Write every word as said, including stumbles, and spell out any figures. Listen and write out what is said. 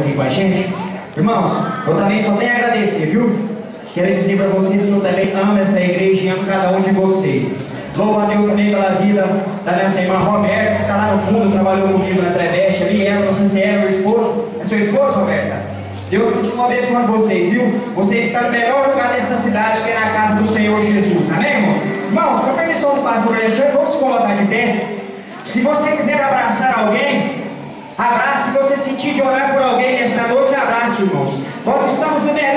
aqui com a gente. Irmãos, eu também só tenho a agradecer, viu? Quero dizer para vocês que eu também amo essa igreja e amo cada um de vocês. Louvo a Deus também pela vida da nossa irmã Roberta, que está lá no fundo, trabalhou comigo na Trevecha ali. Ela, não sei se é meu esposo. É seu esposo, Roberta? Deus continua abençoando vocês, viu? Vocês estão no melhor lugar dessa cidade, que é na casa do Senhor Jesus. Amém, irmão? Irmãos, com a permissão do pastor Alexandre, vamos se colocar de pé. Se você quiser abraçar alguém, abrace. Se você sentir de orar por alguém nesta noite, abrace, irmãos. Nós estamos no melhor